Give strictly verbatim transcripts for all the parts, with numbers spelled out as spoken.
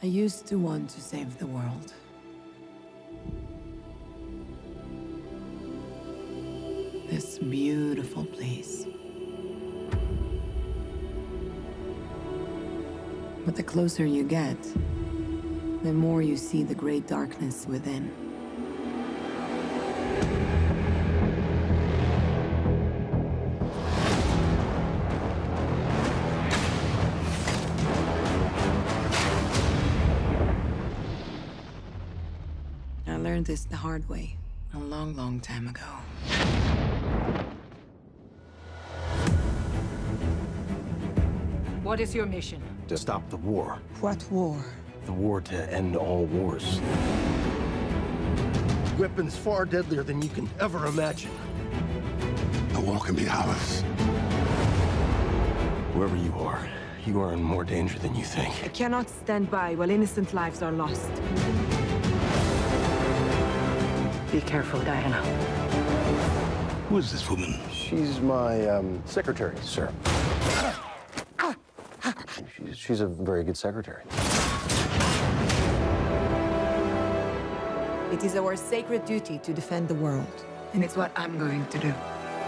I used to want to save the world. This beautiful place. But the closer you get, the more you see the great darkness within. I learned this the hard way, a long, long time ago. What is your mission? To stop the war. What war? The war to end all wars. Weapons far deadlier than you can ever imagine. The war can be ours. Whoever you are, you are in more danger than you think. I cannot stand by while innocent lives are lost. Be careful, Diana. Who is this woman? She's my, um, secretary, sir. She's, she's a very good secretary. It is our sacred duty to defend the world, and it's what I'm going to do.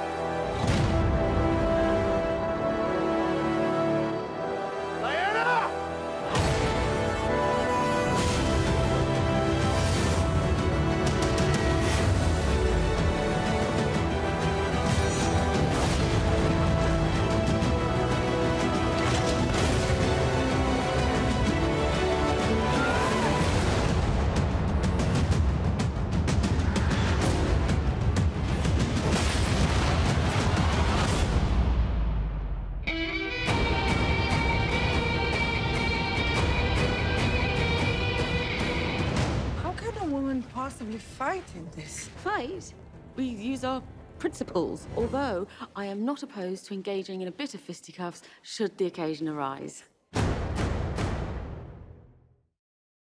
Possibly fight in this? Fight? We use our principles, although I am not opposed to engaging in a bit of fisticuffs should the occasion arise.